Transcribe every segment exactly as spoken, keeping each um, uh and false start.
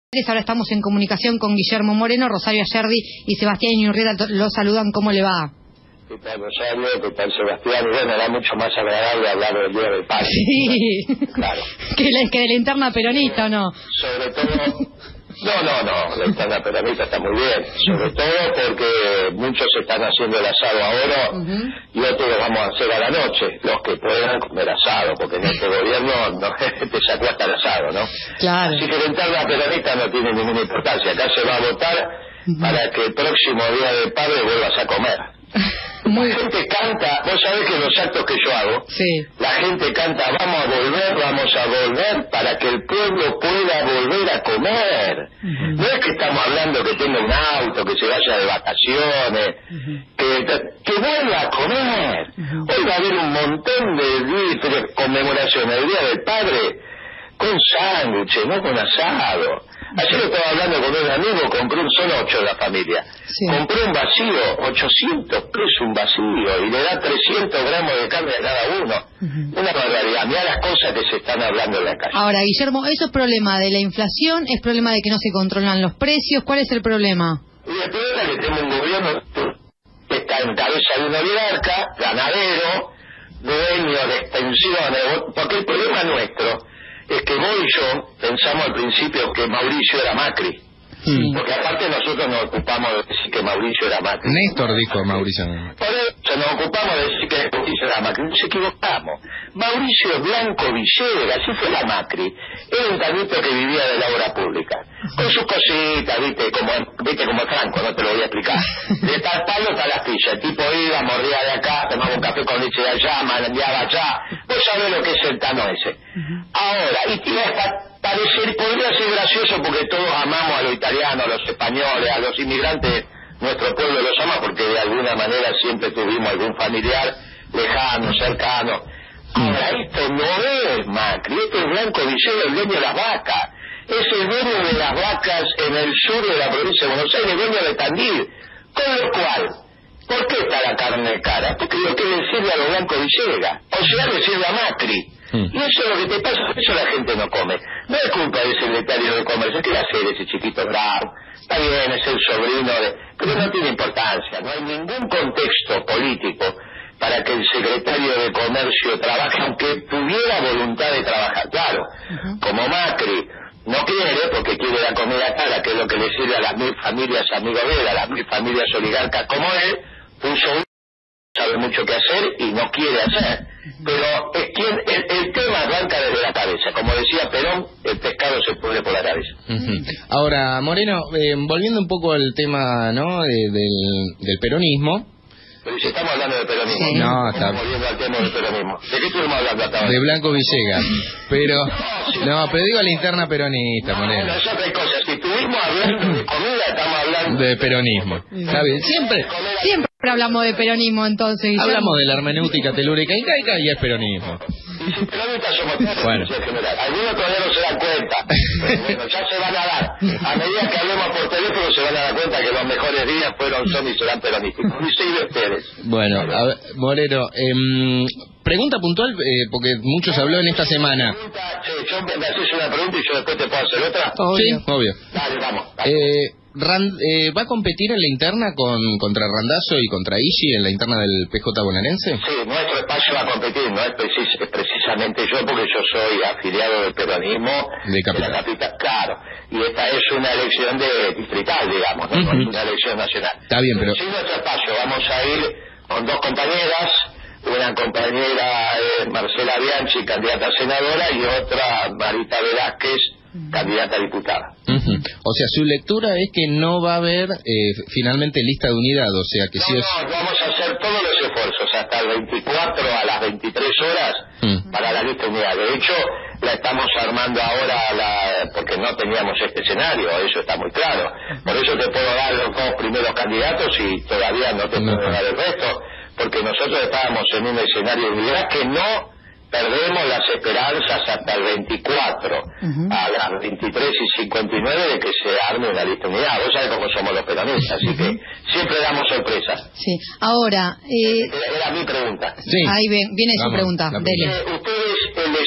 Ahora estamos en comunicación con Guillermo Moreno, Rosario Ayerdi y Sebastián Iñurrieta lo saludan. ¿Cómo le va? ¿Qué tal, Rosario? ¿Qué tal, Sebastián? Y bueno, era mucho más agradable hablar del Día del Padre. Sí, claro. que, la, que de la interna peronista, ¿o no? Sobre todo... No, no, no, la interna peronista está muy bien. Sobre todo porque muchos están haciendo el asado ahora uh-huh. y otros lo vamos a hacer a la noche. Los que puedan comer asado, porque en este gobierno no te sacó hasta el asado, ¿no? Claro. Así que la interna peronista no tiene ninguna importancia. Acá se va a votar uh-huh. para que el próximo Día del Padre vuelvas a comer. Muy... La gente canta, vos sabés que los actos que yo hago, sí. la gente canta, vamos a volver, vamos a volver, para que el pueblo pueda volver a comer. Uh-huh. No es que estamos hablando que tenga un auto, que se vaya de vacaciones, uh-huh. que, que vuelva a comer. Uh-huh. Hoy va a haber un montón de, de, de conmemoraciones del Día del Padre, con sándwiches, no con asado. Ayer estaba hablando con un amigo, compré un solo ocho de la familia. Sí. Compré un vacío, ochocientos pesos un vacío, y le da trescientos gramos de carne a cada uno. Uh-huh. Una barbaridad. Mirá las cosas que se están hablando en la calle. Ahora, Guillermo, ¿eso es problema de la inflación? ¿Es problema de que no se controlan los precios? ¿Cuál es el problema? Y el problema es que tenemos un gobierno que está en cabeza de un oligarca, ganadero, dueño de extensiones, porque el problema nuestro es que vos y yo pensamos al principio que Mauricio era Macri. Sí. Porque aparte nosotros nos ocupamos de decir que Mauricio era Macri. Néstor dijo Mauricio. Por eso nos ocupamos de decir que Mauricio era Macri. Nos equivocamos. Mauricio es Blanco Villegas, así fue la Macri. Era un tanito que vivía de la obra pública. Con sus cositas, viste, como viste como Franco, no te lo voy a explicar. De tal palo tal astilla. El tipo iba, mordía de acá, tomaba un café con leche de allá, mandeaba allá. Vos sabés lo que es el tano ese. Ahora, y tiene hasta parecer, podría ser gracioso porque todos amamos a los italianos, a los españoles, a los inmigrantes, nuestro pueblo los ama porque de alguna manera siempre tuvimos algún familiar lejano, cercano. Ahora, esto no es Macri, esto es Blanco Villegas, el dueño de las vacas. Es el dueño de las vacas en el sur de la provincia de Buenos Aires, el dueño de Tandil. Con lo cual, ¿por qué está la carne cara? Porque lo que le sirve a los Blanco Villegas, o sea, le sirve a Macri. Mm. Y eso es lo que te pasa, por eso la gente no come. No es culpa del secretario de Comercio, ¿qué va a hacer ese chiquito bravo? Está bien, es el sobrino de... Pero no tiene importancia, no hay ningún contexto político para que el secretario de Comercio trabaje, aunque tuviera voluntad de trabajar. Claro, uh-huh. como Macri no quiere, porque quiere la comida cara, que es lo que le sirve a las mil familias amigos de él, a las mil familias oligarcas como él, puso un... sabe mucho qué hacer y no quiere hacer. Pero es quien, el, el tema arranca desde la cabeza. Como decía Perón, el pescado se pudre por la cabeza. Uh-huh. Ahora, Moreno, eh, volviendo un poco al tema, ¿no?, de, del, del peronismo. Pero si estamos hablando de peronismo, sí. no, estamos está... volviendo al tema del peronismo. ¿De qué estuvimos hablando hasta ahora? De Blanco Villegas. Pero, no, pero digo la interna peronista, no, Moreno. No, es otra cosa. Si estuvimos hablando de comida, estamos hablando de peronismo. Está bien, siempre, siempre hablamos de peronismo, entonces. Guillermo. Hablamos de la hermenéutica telúrica y caica y es peronismo. Y si peronistas somos todos, bueno. en general. Algunos todavía no se dan cuenta. Pero bueno, ya se van a dar. A medida que hablemos por teléfono se van a dar cuenta que los mejores días fueron, son y serán peronistas. Y sí de ustedes. Bueno, a ver, Moreno, eh, pregunta puntual, eh, porque mucho se habló en esta semana. Pregunta, che, yo me haces una pregunta y yo después te puedo hacer otra. Obvio. Sí, obvio. Dale, vamos. Dale. Eh, Rand, eh, ¿Va a competir en la interna con contra Randazzo y contra Igi en la interna del P J bonaerense? Sí, nuestro espacio va a competir, no es, precis, es precisamente yo, porque yo soy afiliado del peronismo de, capital. de la capital, claro, y esta es una elección de distrital, digamos, no, uh-huh. no es una elección nacional. Está bien, pero... Sí, nuestro espacio, vamos a ir con dos compañeras, una compañera eh, Marcela Bianchi, candidata a senadora, y otra Marita Velázquez, candidata a diputada. Uh-huh. O sea, su lectura es que no va a haber eh, finalmente lista de unidad, o sea que no, si es... No, vamos a hacer todos los esfuerzos hasta el veinticuatro a las veintitrés horas uh-huh. para la lista de unidad. De hecho, la estamos armando ahora la, porque no teníamos este escenario, eso está muy claro. Por eso te puedo dar los dos primeros candidatos y todavía no te puedo uh-huh. dar el resto, porque nosotros estábamos en un escenario de unidad que no... Perdemos las esperanzas hasta el veinticuatro, uh-huh. a las veintitrés y cincuenta y nueve de que se arme una lista unidad. Vos sabés cómo somos los peronistas, así uh-huh. que siempre damos sorpresas. Sí, ahora... Eh... Era, era mi pregunta. Sí. Ahí ven, viene Vamos, su pregunta, dele. Eh, ustedes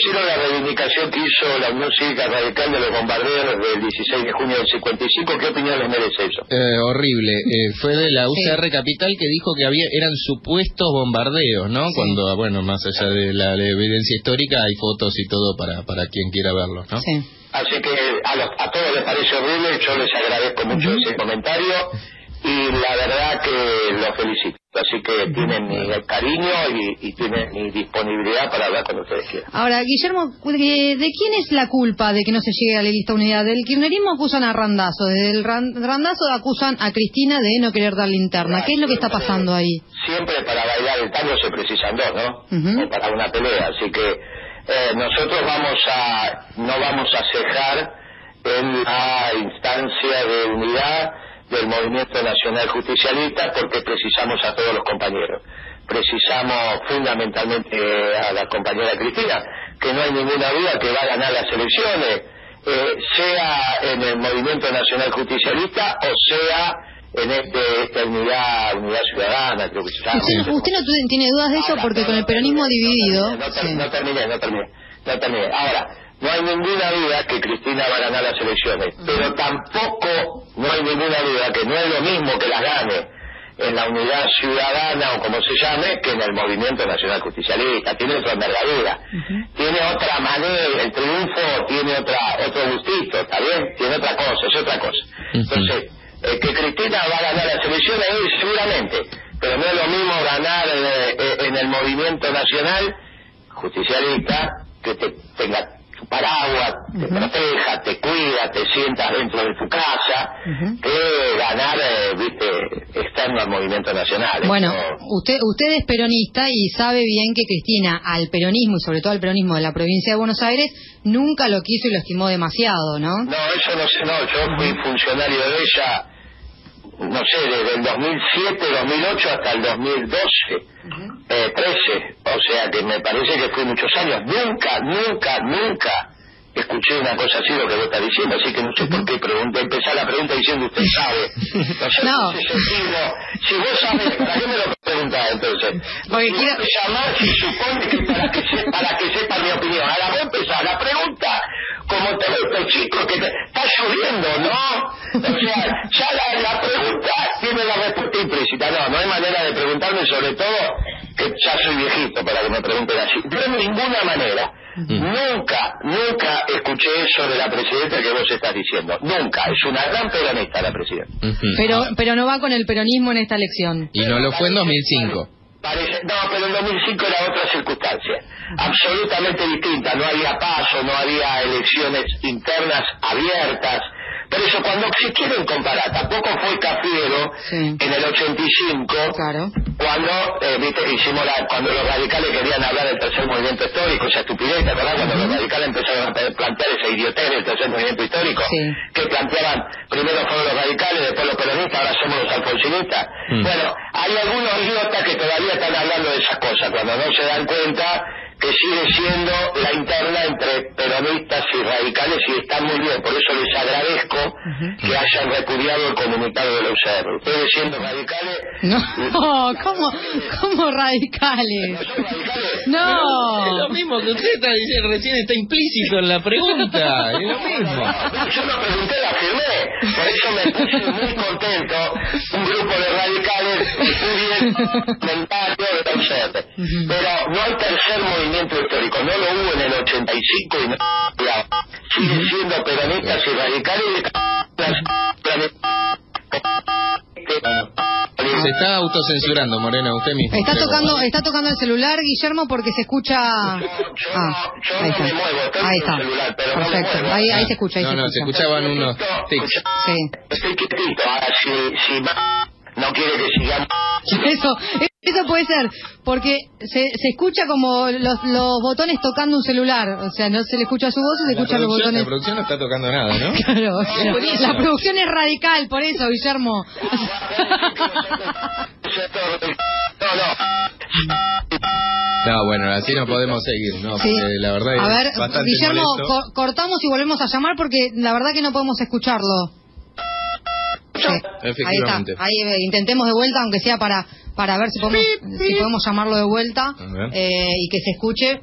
pusieron la reivindicación que hizo la Unión Cívica Radical de los bombardeos del dieciséis de junio del cincuenta y cinco. ¿Qué opinión les merece eso? Eh, horrible. Eh, fue de la U C R Sí. Capital que dijo que había eran supuestos bombardeos, ¿no? Sí. Cuando, bueno, más allá de la, la evidencia histórica, hay fotos y todo para para quien quiera verlos, ¿no? Sí. Así que a, los, a todos les parece horrible, yo les agradezco mucho uh-huh. ese comentario y la verdad que los felicito. Así que uh-huh. tienen mi cariño y, y tienen mi disponibilidad para hablar cuando ustedes quieran. Ahora, Guillermo, ¿de, ¿de quién es la culpa de que no se llegue a la lista unidad? Del kirchnerismo acusan a Randazzo, desde el Randazzo acusan a Cristina de no querer dar linterna. Claro, ¿qué es lo que está pasando ahí? Siempre para bailar el tango se precisan dos, ¿no? Uh-huh. O para una pelea, así que eh, nosotros vamos a no vamos a cejar en la instancia de unidad del Movimiento Nacional Justicialista porque precisamos a todos los compañeros. Precisamos fundamentalmente a la compañera Cristina, que no hay ninguna duda que va a ganar las elecciones, eh, sea en el Movimiento Nacional Justicialista o sea en este, esta unidad unidad ciudadana, creo que se llama. ¿Usted, usted no tiene dudas de eso? Porque con el peronismo dividido... No, ter, sí. no terminé, no terminé, no terminé. Ahora, no hay ninguna duda que Cristina va a ganar las elecciones, pero tampoco no hay ninguna duda que no es lo mismo que las gane en la unidad ciudadana o como se llame que en el Movimiento Nacional Justicialista. Tiene otra envergadura, uh-huh. tiene otra manera, el triunfo tiene otra otro gustito, ¿está bien? Tiene otra cosa, es otra cosa. Uh-huh. Entonces, eh, que Cristina va a ganar las elecciones eh, seguramente, pero no es lo mismo ganar eh, en el Movimiento Nacional Justicialista que te tenga tu paraguas, te uh-huh. proteja, te cuida, te sientas dentro de tu casa, uh-huh. que ganar, eh, viste, externo al Movimiento Nacional. Bueno, ¿no? usted usted es peronista y sabe bien que Cristina al peronismo y sobre todo al peronismo de la provincia de Buenos Aires nunca lo quiso y lo estimó demasiado, ¿no? No, eso no sé, no, yo fui uh-huh. funcionario de ella, no sé, desde el dos mil siete, dos mil ocho hasta el dos mil doce, uh-huh. eh, trece, o sea que me parece que fue muchos años. Nunca, nunca, nunca escuché una cosa así lo que vos estás diciendo, así que no sé uh-huh. por qué pregunté, empezar la pregunta diciendo usted sabe. No sé, no. ese sentido, si vos sabés, ¿para qué me lo preguntás entonces? Porque si quiero... vos me llamás y supone que para que, se, para que sepa mi opinión. Ahora vos empezás la pregunta como todo este chico que te, está lloviendo, ¿no? O sea, ya la, la pregunta tiene la respuesta implícita. No, no hay manera de preguntarme, sobre todo que ya soy viejito para que me pregunten así. De ninguna manera. Uh-huh. Nunca, nunca escuché eso de la presidenta que vos estás diciendo. Nunca. Es una gran peronista la presidenta. Uh-huh. Pero, pero no va con el peronismo en esta elección. Y no lo fue en dos mil cinco. Parece, no, pero en dos mil cinco era otra circunstancia, absolutamente distinta. No había paso, no había elecciones internas abiertas. Por eso cuando se quieren comparar, tampoco fue Cafiero sí. en el ochenta y cinco, claro. cuando eh, viste que hicimos la, cuando los radicales querían hablar del tercer movimiento histórico, esa estupidez, ¿verdad? Cuando uh-huh. los radicales empezaron a plantear esa idiotez del tercer movimiento histórico, sí. que planteaban, primero fueron los radicales, después los peronistas, ahora somos los alfonsinistas. Uh-huh. Bueno, hay algunos idiotas que todavía están hablando de esas cosas, cuando no se dan cuenta que sigue siendo la interna entre peronistas y radicales y está muy bien, por eso les agradezco uh-huh. que hayan repudiado el comunicado de la U C R. Ustedes siendo radicales... No, oh, ¿cómo, ¿cómo radicales? ¿No son radicales? No. Es lo mismo que usted está diciendo, recién está implícito en la pregunta, es lo mismo. No, yo no pregunté, la firmé, por eso me puse muy contento, un grupo de radicales estudian comentarios de la U C R. Uh-huh. Pero no hay tercer movimiento histórico, no lo hubo en el ochenta y cinco y no siguen siendo peronistas y radicales se está autocensurando, Morena, usted mismo. Está tocando, está tocando el celular, Guillermo, porque se escucha. Yo, yo, ah, yo ahí no está. me muevo, estoy ahí con está. el celular, pero perfecto. no me muevo. Ahí, ahí se escucha. Ahí no, se no, escucha. se escuchaban unos tics. Sí. Estoy quietito, ahora si, si no quiere que sigamos. Eso, eso puede ser, porque se, se escucha como los, los botones tocando un celular, o sea, no se le escucha su voz y se escuchan los botones. La producción no está tocando nada, ¿no? Claro, claro. La producción es radical, por eso, Guillermo. No, no. No, bueno, así no podemos seguir, ¿no? Sí. Porque la verdad es a ver, bastante Guillermo, molesto. co cortamos y volvemos a llamar porque la verdad que no podemos escucharlo. Sí. Ahí está. Ahí eh, intentemos de vuelta, aunque sea para para ver si podemos si podemos llamarlo de vuelta eh, y que se escuche.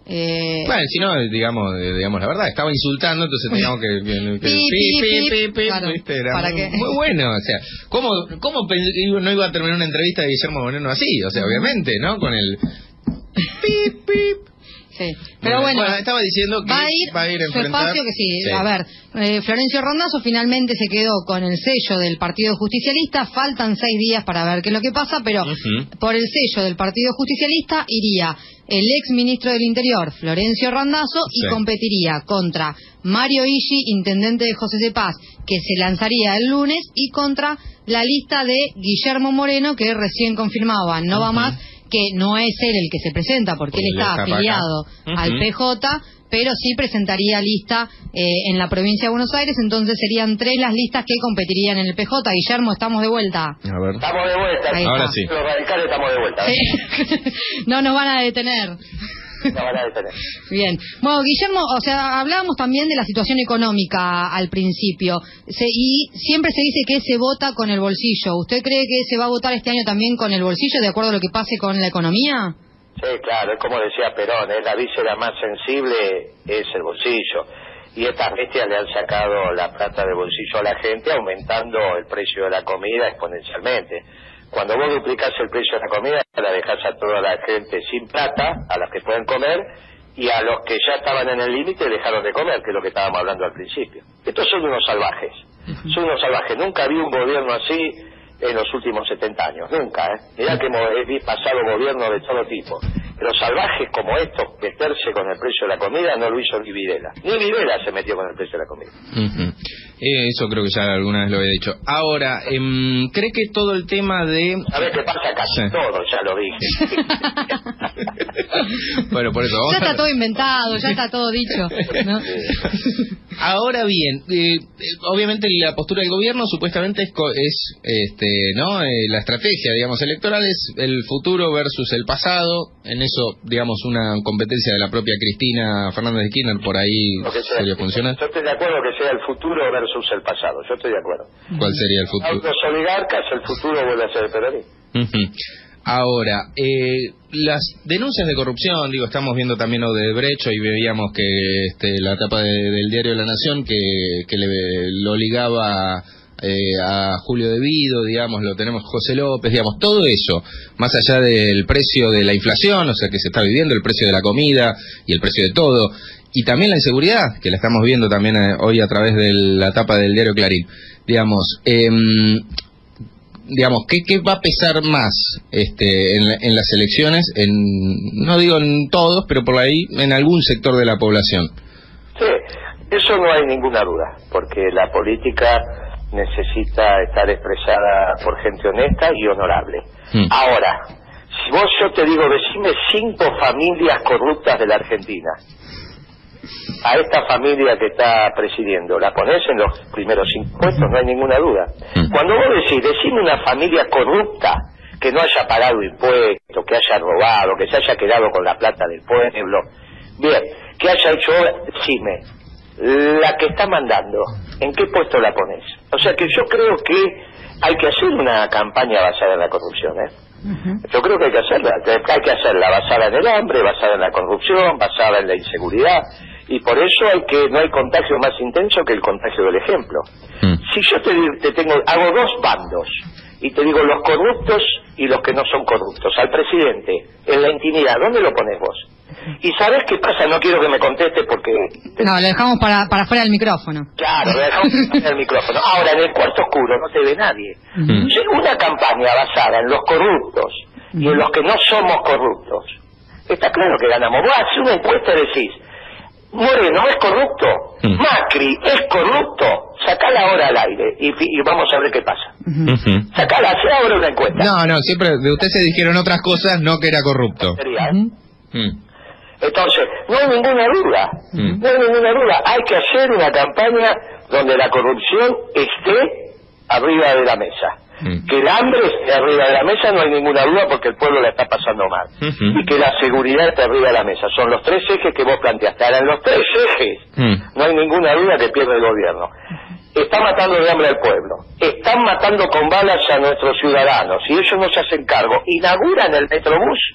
Eh... Bueno, si no, digamos, digamos la verdad, estaba insultando, entonces teníamos que... que, que pi, pi, pi, pi, pi, claro, ¿viste? Era ¿para muy, qué? muy bueno, o sea, ¿cómo, cómo no iba a terminar una entrevista de Guillermo Moreno así? O sea, obviamente, ¿no? Con el... Pip, pip. Sí, pero bueno, bueno, estaba diciendo que va a ir, va a ir a su enfrentar... espacio que sí, sí. A ver, eh, Florencio Randazzo finalmente se quedó con el sello del Partido Justicialista, faltan seis días para ver qué es lo que pasa, pero uh-huh. por el sello del Partido Justicialista iría el ex ministro del Interior, Florencio Randazzo, sí. y competiría contra Mario Iggi, intendente de José de Paz, que se lanzaría el lunes, y contra la lista de Guillermo Moreno, que recién confirmaba, no uh-huh. va más, que no es él el que se presenta porque, porque él está afiliado uh-huh. al P J, pero sí presentaría lista eh, en la provincia de Buenos Aires, entonces serían tres las listas que competirían en el P J. Guillermo, estamos de vuelta. A ver. Estamos de vuelta. Ahí Ahora está. sí. Los radicales estamos de vuelta. Sí. No nos van a detener. No van a detener. Bien. Bueno, Guillermo, o sea, hablábamos también de la situación económica al principio, se, y siempre se dice que se vota con el bolsillo. ¿Usted cree que se va a votar este año también con el bolsillo, de acuerdo a lo que pase con la economía? Sí, claro, es como decía Perón, ¿eh? La víscera más sensible es el bolsillo. Y estas bestias le han sacado la plata del bolsillo a la gente, aumentando el precio de la comida exponencialmente. Cuando vos duplicás el precio de la comida, la dejás a toda la gente sin plata, a las que pueden comer, y a los que ya estaban en el límite dejaron de comer, que es lo que estábamos hablando al principio. Estos son unos salvajes, uh-huh. son unos salvajes. Nunca vi un gobierno así en los últimos setenta años, nunca, ¿eh? Mirá que hemos pasado gobiernos de todo tipo. Pero salvajes como estos, meterse con el precio de la comida, no lo hizo ni Videla. Ni Videla se metió con el precio de la comida. Uh-huh. eh, eso creo que ya alguna vez lo había dicho. Ahora, eh, ¿cree que todo el tema de... ¿Sabés qué pasa? Casi sí. todo, ya lo dije. Bueno, por eso... Ya está a... todo inventado, ya está todo dicho, ¿no? Ahora bien, eh, obviamente la postura del gobierno supuestamente es, es este, ¿no? Eh, la estrategia, digamos, electoral es el futuro versus el pasado. En eso, digamos, una competencia de la propia Cristina Fernández de Kirchner por ahí sería funcionar. Yo estoy de acuerdo que sea el futuro versus el pasado, yo estoy de acuerdo. ¿Cuál sería el futuro? Los oligarcas, el futuro vuelve a ser el peronismo. Uh-huh. Ahora, eh, las denuncias de corrupción, digo, estamos viendo también lo de Brecho y veíamos que este, la tapa de, del diario La Nación que, que le, lo ligaba eh, a Julio De Vido, digamos, lo tenemos José López, digamos, todo eso, más allá del precio de la inflación, o sea, que se está viviendo, el precio de la comida y el precio de todo, y también la inseguridad, que la estamos viendo también eh, hoy a través de la tapa del diario Clarín, digamos, eh, digamos, ¿qué, qué va a pesar más este, en, en las elecciones? En, no digo en todos, pero por ahí en algún sector de la población. Sí, eso no hay ninguna duda, porque la política necesita estar expresada por gente honesta y honorable. Mm. Ahora, si vos yo te digo, decime cinco familias corruptas de la Argentina, a esta familia que está presidiendo, ¿la ponés en los primeros cinco puestos? No hay ninguna duda. Cuando vos decís, decime una familia corrupta que no haya pagado impuestos, que haya robado, que se haya quedado con la plata del pueblo, bien, que haya hecho, decime, la que está mandando, ¿en qué puesto la ponés? O sea que yo creo que hay que hacer una campaña basada en la corrupción, ¿eh? Uh-huh. Yo creo que hay que hacerla, hay que hacerla basada en el hambre, basada en la corrupción, basada en la inseguridad, y por eso hay que no hay contagio más intenso que el contagio del ejemplo. Uh-huh. Si yo te, te tengo, hago dos bandos, y te digo los corruptos y los que no son corruptos, al presidente, en la intimidad, ¿dónde lo pones vos? ¿Y sabés qué pasa? No quiero que me conteste porque... No, lo dejamos para, para fuera del micrófono. Claro, lo dejamos para fuera del micrófono. Ahora, en el cuarto oscuro no te ve nadie. Uh-huh. Una campaña basada en los corruptos uh-huh. y en los que no somos corruptos. Está claro que ganamos. Vos haces una encuesta y decís, Moreno es corrupto, uh-huh. Macri es corrupto, sacala ahora al aire y, y vamos a ver qué pasa. Uh-huh. Sacala, hace ahora una encuesta. No, no, siempre de usted se dijeron otras cosas, no que era corrupto. Sería, ¿eh? Uh-huh. Entonces, no hay ninguna duda, mm. no hay ninguna duda, hay que hacer una campaña donde la corrupción esté arriba de la mesa. Mm. Que el hambre esté arriba de la mesa, no hay ninguna duda porque el pueblo la está pasando mal. Mm-hmm. Y que la seguridad esté arriba de la mesa. Son los tres ejes que vos planteaste. Ahora, en los tres ejes, mm. no hay ninguna duda que pierde el gobierno. Está matando de hambre al pueblo, están matando con balas a nuestros ciudadanos y ellos no se hacen cargo. Inauguran el Metrobús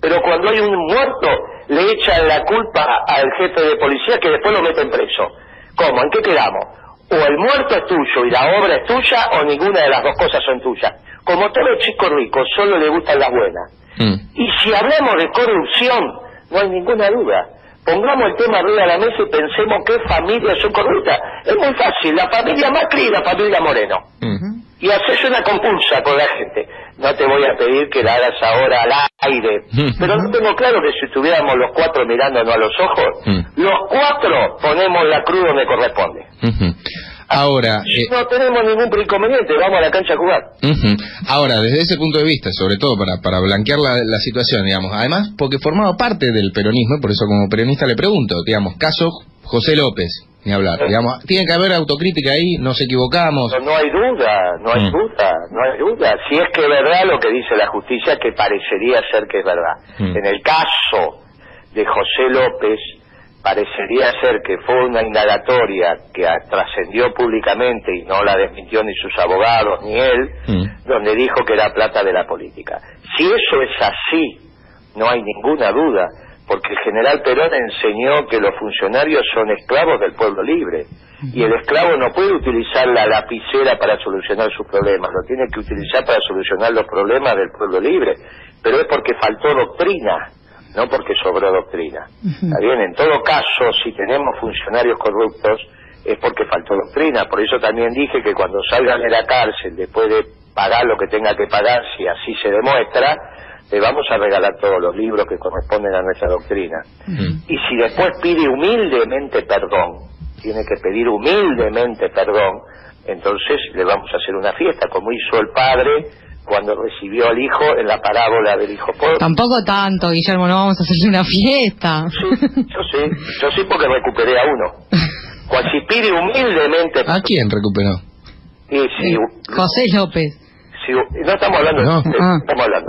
pero cuando hay un muerto le echan la culpa al jefe de policía que después lo meten preso. ¿Cómo? ¿En qué quedamos? O el muerto es tuyo y la obra es tuya, o ninguna de las dos cosas son tuyas. Como todo chico rico, solo le gustan las buenas. Mm. Y si hablamos de corrupción, no hay ninguna duda. Pongamos el tema arriba de la mesa y pensemos qué familias son corruptas. Es muy fácil, la familia Macri y la familia Moreno. Uh-huh. Y haces una compulsa con la gente. No te voy a pedir que la hagas ahora al aire, uh-huh. pero no tengo claro que si estuviéramos los cuatro mirándonos a los ojos, uh-huh. los cuatro ponemos la cruz donde corresponde. Uh-huh. Ahora, eh... no tenemos ningún inconveniente, vamos a la cancha a jugar. Uh-huh. Ahora, desde ese punto de vista, sobre todo para para blanquear la, la situación, digamos, además, porque formaba parte del peronismo, por eso como peronista le pregunto, digamos, caso José López, ni hablar, sí. digamos, tiene que haber autocrítica ahí, nos equivocamos. No, no hay duda, no hay mm. duda, no hay duda. Si es que es verdad lo que dice la justicia, que parecería ser que es verdad. Mm. En el caso de José López, parecería ser que fue una indagatoria que trascendió públicamente y no la desmintió ni sus abogados ni él, mm. donde dijo que era plata de la política. Si eso es así, no hay ninguna duda, porque el general Perón enseñó que los funcionarios son esclavos del pueblo libre, mm. y el esclavo no puede utilizar la lapicera para solucionar sus problemas, lo tiene que utilizar para solucionar los problemas del pueblo libre, pero es porque faltó doctrina, no porque sobró doctrina. Uh-huh. ¿Está bien? En todo caso, si tenemos funcionarios corruptos, es porque faltó doctrina. Por eso también dije que cuando salgan de la cárcel, después de pagar lo que tenga que pagar, si así se demuestra, le vamos a regalar todos los libros que corresponden a nuestra doctrina. Uh-huh. Y si después pide humildemente perdón, tiene que pedir humildemente perdón, entonces le vamos a hacer una fiesta, como hizo el padre cuando recibió al hijo en la parábola del hijo pobre. Tampoco tanto, Guillermo, no vamos a hacerle una fiesta. Sí, yo sí, yo sí porque recuperé a uno. Cuando si pide humildemente... ¿A quién recuperó? Y si, eh, José López. Si, no estamos hablando, no. de, ah. estamos hablando.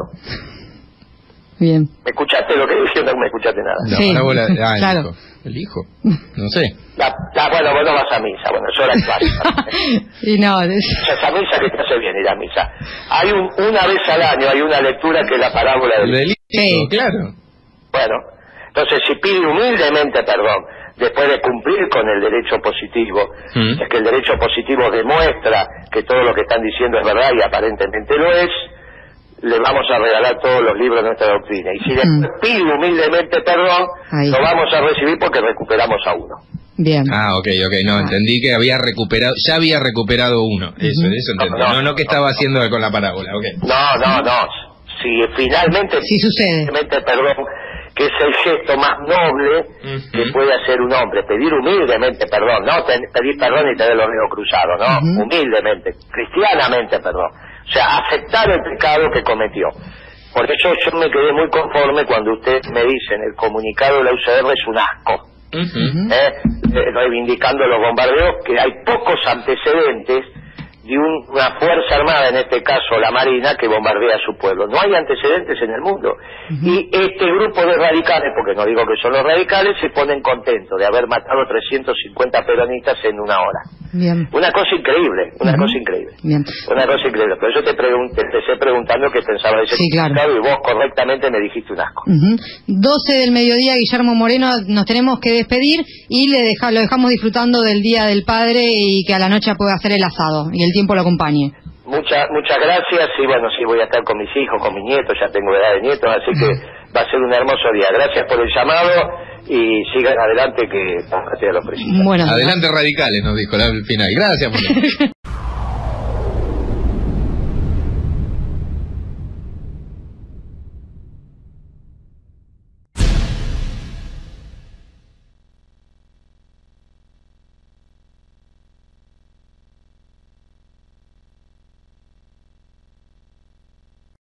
Bien. ¿Me escuchaste lo que dije o no me escuchaste nada? La sí. parábola, ah, el claro. hijo. El hijo, no sé. La, la, bueno, vos no vas a misa, bueno, eso era clásica. Y no, esa misa que te hace bien ir a misa. Hay un, una vez al año hay una lectura que es la parábola del hijo. Sí, claro. Bueno, entonces si pide humildemente perdón, después de cumplir con el derecho positivo, mm. es que el derecho positivo demuestra que todo lo que están diciendo es verdad y aparentemente lo es, le vamos a regalar todos los libros de nuestra doctrina. Y si después mm. pide humildemente perdón, Ahí. lo vamos a recibir porque recuperamos a uno. Bien. Ah, ok, ok, no, ah. entendí que había recuperado, ya había recuperado uno, eso, uh-huh. eso entendí, no, no, no, no que estaba no, haciendo con la parábola, ok. No, no, no, si finalmente sí sucede. Humildemente perdón, que es el gesto más noble uh-huh. que puede hacer un hombre, pedir humildemente perdón, no ten, pedir perdón y tener los dedos cruzados, no, uh-huh. humildemente, cristianamente perdón. O sea, aceptar el pecado que cometió. Por eso yo me quedé muy conforme cuando ustedes me dicen el comunicado de la U C R es un asco, uh-huh. ¿eh? Eh, reivindicando los bombardeos, que hay pocos antecedentes de un, una fuerza armada, en este caso la Marina, que bombardea a su pueblo. No hay antecedentes en el mundo. Uh-huh. Y este grupo de radicales, porque no digo que son los radicales, se ponen contentos de haber matado trescientos cincuenta peronistas en una hora. Bien. Una cosa increíble, una uh-huh. cosa increíble. Bien. Una cosa increíble. Por eso te, pregun- te empecé preguntando qué pensaba de ese sí, claro. y vos correctamente me dijiste un asco. Uh-huh. doce del mediodía, Guillermo Moreno, nos tenemos que despedir y le deja, lo dejamos disfrutando del Día del Padre y que a la noche pueda hacer el asado y el tiempo lo acompañe. Muchas muchas gracias y bueno, sí voy a estar con mis hijos, con mis nietos, ya tengo edad de nietos, así que va a ser un hermoso día. Gracias por el llamado y sigan adelante que a lo preciso. Bueno, adelante radicales, nos dijo al final. Gracias por